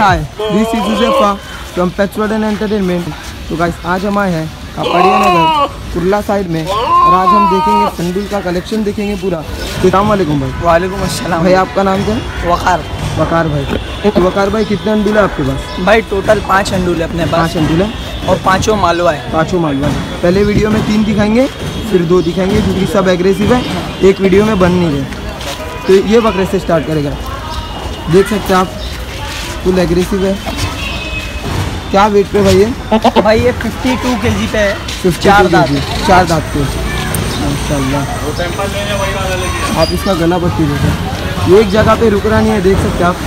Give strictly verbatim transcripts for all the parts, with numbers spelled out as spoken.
Hi, this is Yusuf from Pets World and Entertainment. तो guys आज हम आए हैं कापड़िया नगर कुर्ला साइड में और आज हम देखेंगे संडूल का कलेक्शन देखेंगे पूरा। अस्सलाम वालेकुम भाई। वालेकुम अस्सलाम भाई। आपका नाम क्या है? वकार। वकार भाई। तो वकार भाई कितने अंडूल है आपके पास? भाई टोटल पाँच अंडूल है अपने पास। पाँच अंडूल है और पाँचों मालवा है। पाँचों मालवा है। पहले वीडियो में तीन दिखाएंगे फिर दो दिखाएंगे क्योंकि सब एग्रेसिव है, एक वीडियो में बन नहीं रहे। तो ये बकरे से स्टार्ट करेगा, देख सकते हैं आप, फुल एग्रेसिव है। क्या वेट पे भाई ये? भाई ये बावन केजी पे है। चार दांत चार दांत पे माशाल्लाह। आप इसका गला पट्टी देखो, ये एक जगह पे रुक रहा नहीं है, देख सकते हैं आप।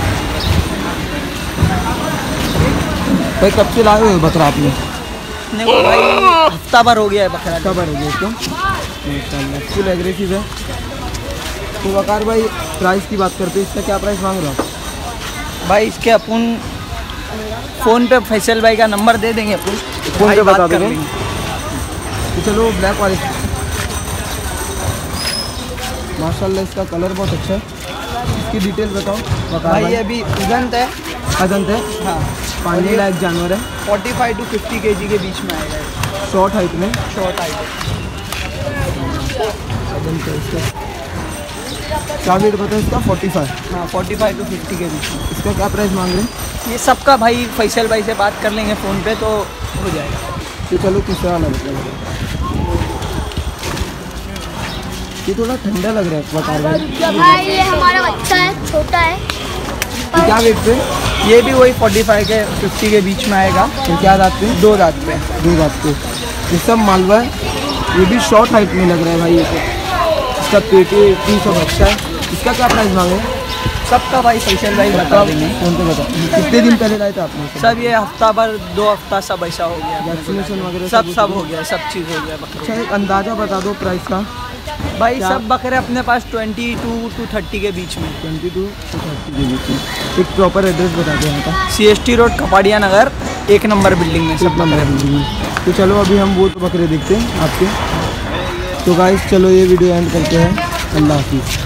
भाई कब से लाए हुए बकरा आपने? अपने को भाई हफ्ता भर हो गया है बकरा। हफ्ता भर हो गया इसको माशाल्लाह, फुल एग्रेसिव है। तो वकार भाई प्राइस की बात करते हैं, इसका क्या प्राइस मांग रहे हो आप? भाई इसके अपन फ़ोन पे फैसल भाई का नंबर दे देंगे, अपन फ़ोन पे बता देंगे। तो चलो ब्लैक वाले माशाल्लाह, इसका कलर बहुत अच्छा है। इसकी डिटेल बताओ वकार भाई। भाई ये अभी उजंत है। अजंत है, हाँ, पानी लायक जानवर है। पैंतालीस टू पचास केजी के बीच में आएगा। शॉर्ट हाइट में, शॉर्ट हाइट। अजंत है इसका। क्या वेट बताओ इसका? पैंतालीस। हाँ, पैंतालीस टू पचास के बीच में। इसका क्या प्राइस मांग रहे हैं? ये सबका भाई फैसल भाई से बात कर लेंगे फ़ोन पे तो हो जाएगा। तो चलो तीसरा वाला बताओ। ये थोड़ा ठंडा लग रहा है वकार भाई। भाई ये हमारा बच्चा है, छोटा है। तो क्या वेट पे? ये भी वही पैंतालीस के पचास के बीच में आएगा। तो क्या दांत पे? दो दांत पे। दो दांत पे। ये सब मालवा है, ये भी शॉर्ट हाइट में लग रहा है भाई। ये तो इसका पेटी तीन सौ अच्छा है। इसका क्या प्राइस मांगे? सबका भाई फैसल भाई बता देंगे फोन पे बता। कितने दिन पहले लाए थे आपने? सब ये हफ्ता भर दो हफ्ता सब ऐसा हो गया। वैक्सीनेशन वगैरह सब सब हो गया, सब चीज़ हो गया बकरे। अच्छा एक अंदाज़ा बता दो प्राइस का। भाई सब बकरे अपने पास बाईस टू तीस के बीच में। बाईस टू तीस के बीच में। एक प्रॉपर एड्रेस बता दो यहाँ का। C S T road Kapadia Nagar एक नंबर बिल्डिंग में सब नंबर बिल्डिंग में। तो चलो अभी हम वो तो बकरे देखते हैं आपके। तो गाइस चलो ये वीडियो एंड करते हैं। अल्लाह हाफिज़।